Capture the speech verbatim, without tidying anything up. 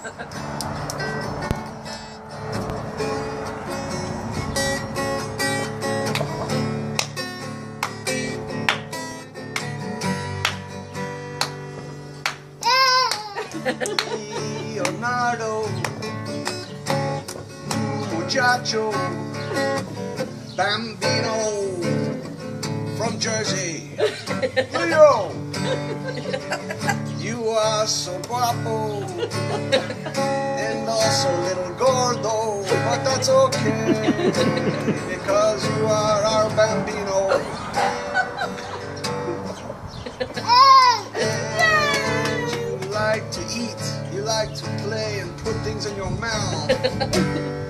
Leonardo, muchacho, bambino from Jersey. Leo, you are so guapo and also a little gordo, but that's okay because you are our bambino. And you like to eat, you like to play and put things in your mouth.